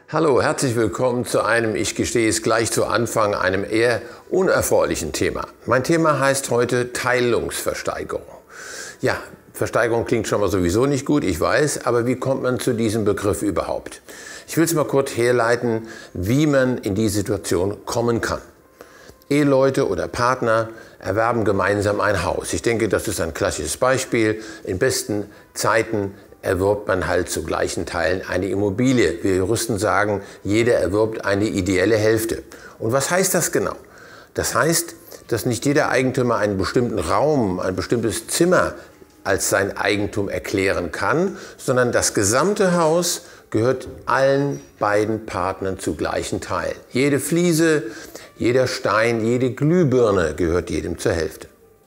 Hallo, herzlich willkommen zu einem, ich gestehe es gleich zu Anfang, einem eher unerfreulichen Thema. Mein Thema heißt heute Teilungsversteigerung. Ja, Versteigerung klingt schon mal sowieso nicht gut, ich weiß, aber wie kommt man zu diesem Begriff überhaupt? Ich will es mal kurz herleiten, wie man in die Situation kommen kann. Eheleute oder Partner erwerben gemeinsam ein Haus. Ich denke, das ist ein klassisches Beispiel. In besten Zeiten erwirbt man halt zu gleichen Teilen eine Immobilie. Wir Juristen sagen, jeder erwirbt eine ideelle Hälfte. Und was heißt das genau? Das heißt, dass nicht jeder Eigentümer einen bestimmten Raum, ein bestimmtes Zimmer als sein Eigentum erklären kann, sondern das gesamte Haus gehört allen beiden Partnern zu gleichen Teilen. Jede Fliese, jeder Stein, jede Glühbirne gehört jedem zur Hälfte.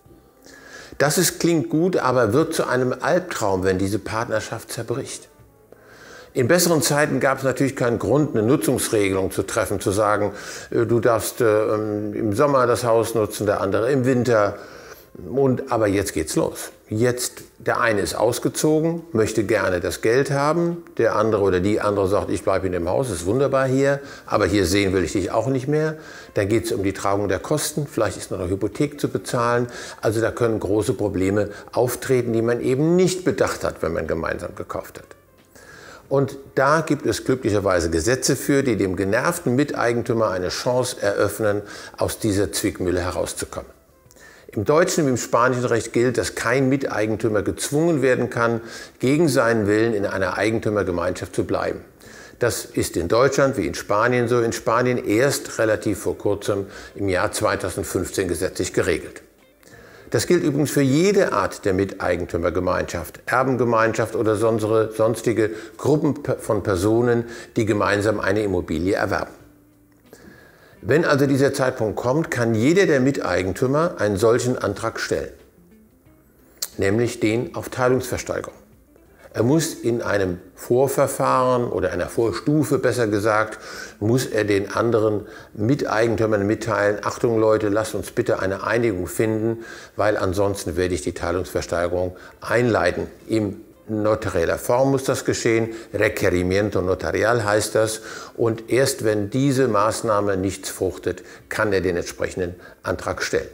Klingt gut, aber wird zu einem Albtraum, wenn diese Partnerschaft zerbricht. In besseren Zeiten gab es natürlich keinen Grund, eine Nutzungsregelung zu treffen, zu sagen, du darfst im Sommer das Haus nutzen, der andere im Winter. Aber jetzt geht's los. Der eine ist ausgezogen, möchte gerne das Geld haben, der andere oder die andere sagt, ich bleibe in dem Haus, ist wunderbar hier, aber hier sehen will ich dich auch nicht mehr. Dann geht es um die Tragung der Kosten, vielleicht ist noch eine Hypothek zu bezahlen. Also da können große Probleme auftreten, die man eben nicht bedacht hat, wenn man gemeinsam gekauft hat. Und da gibt es glücklicherweise Gesetze für, die dem genervten Miteigentümer eine Chance eröffnen, aus dieser Zwickmühle herauszukommen. Im deutschen wie im spanischen Recht gilt, dass kein Miteigentümer gezwungen werden kann, gegen seinen Willen in einer Eigentümergemeinschaft zu bleiben. Das ist in Deutschland wie in Spanien so. In Spanien erst relativ vor kurzem im Jahr 2015 gesetzlich geregelt. Das gilt übrigens für jede Art der Miteigentümergemeinschaft, Erbengemeinschaft oder sonstige Gruppen von Personen, die gemeinsam eine Immobilie erwerben. Wenn also dieser Zeitpunkt kommt, kann jeder der Miteigentümer einen solchen Antrag stellen, nämlich den auf Teilungsversteigerung. Er muss in einem Vorverfahren oder einer Vorstufe, besser gesagt, muss er den anderen Miteigentümern mitteilen, Achtung Leute, lasst uns bitte eine Einigung finden, weil ansonsten werde ich die Teilungsversteigerung einleiten. Im notarieller Form muss das geschehen, Requerimiento notarial heißt das, und erst wenn diese Maßnahme nichts fruchtet, kann er den entsprechenden Antrag stellen.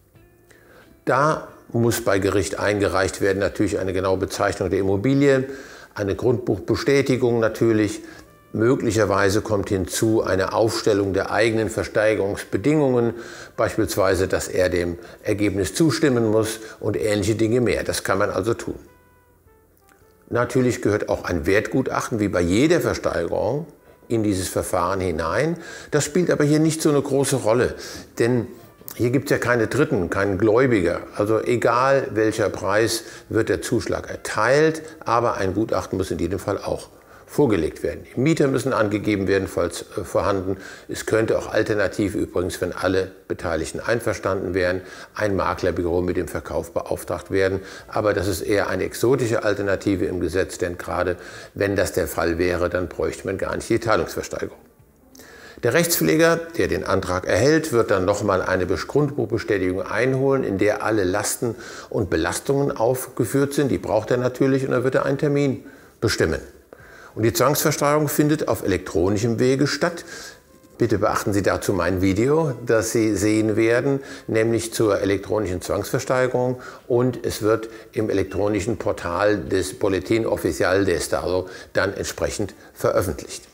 Da muss bei Gericht eingereicht werden natürlich eine genaue Bezeichnung der Immobilie, eine Grundbuchbestätigung natürlich, möglicherweise kommt hinzu eine Aufstellung der eigenen Versteigerungsbedingungen, beispielsweise, dass er dem Ergebnis zustimmen muss und ähnliche Dinge mehr. Das kann man also tun. Natürlich gehört auch ein Wertgutachten, wie bei jeder Versteigerung, in dieses Verfahren hinein. Das spielt aber hier nicht so eine große Rolle, denn hier gibt es ja keine Dritten, keinen Gläubiger. Also egal welcher Preis wird der Zuschlag erteilt, aber ein Gutachten muss in jedem Fall auch vorgelegt werden. Die Mieter müssen angegeben werden, falls vorhanden. Es könnte auch alternativ übrigens, wenn alle Beteiligten einverstanden wären, ein Maklerbüro mit dem Verkauf beauftragt werden. Aber das ist eher eine exotische Alternative im Gesetz, denn gerade wenn das der Fall wäre, dann bräuchte man gar nicht die Teilungsversteigerung. Der Rechtspfleger, der den Antrag erhält, wird dann nochmal eine Grundbuchbestätigung einholen, in der alle Lasten und Belastungen aufgeführt sind. Die braucht er natürlich und dann wird er einen Termin bestimmen. Und die Zwangsversteigerung findet auf elektronischem Wege statt. Bitte beachten Sie dazu mein Video, das Sie sehen werden, nämlich zur elektronischen Zwangsversteigerung, und es wird im elektronischen Portal des Boletín Oficial de Estado dann entsprechend veröffentlicht.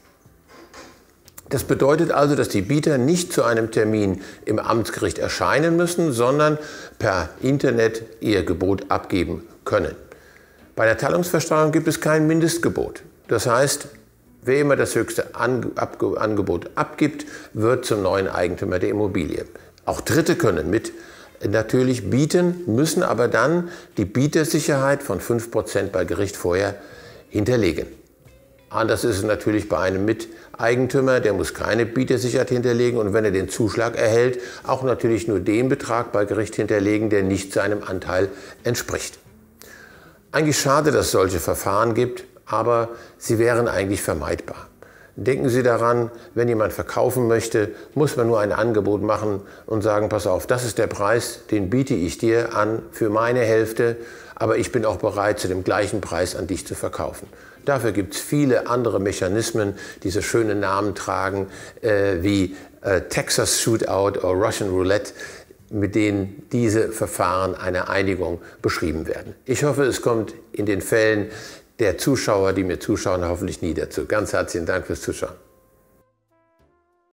Das bedeutet also, dass die Bieter nicht zu einem Termin im Amtsgericht erscheinen müssen, sondern per Internet ihr Gebot abgeben können. Bei der Teilungsversteigerung gibt es kein Mindestgebot. Das heißt, wer immer das höchste Angebot abgibt, wird zum neuen Eigentümer der Immobilie. Auch Dritte können mit natürlich bieten, müssen aber dann die Bietersicherheit von 5% bei Gericht vorher hinterlegen. Anders ist es natürlich bei einem Miteigentümer, der muss keine Bietersicherheit hinterlegen und wenn er den Zuschlag erhält, auch natürlich nur den Betrag bei Gericht hinterlegen, der nicht seinem Anteil entspricht. Eigentlich schade, dass es solche Verfahren gibt, aber sie wären eigentlich vermeidbar. Denken Sie daran, wenn jemand verkaufen möchte, muss man nur ein Angebot machen und sagen, pass auf, das ist der Preis, den biete ich dir an für meine Hälfte. aber ich bin auch bereit, zu dem gleichen Preis an dich zu verkaufen. Dafür gibt es viele andere Mechanismen, die so schöne Namen tragen, wie Texas Shootout oder Russian Roulette, mit denen diese Verfahren einer Einigung beschrieben werden. Ich hoffe, es kommt in den Fällen der Zuschauer, die mir zuschauen, hoffentlich nie dazu. Ganz herzlichen Dank fürs Zuschauen.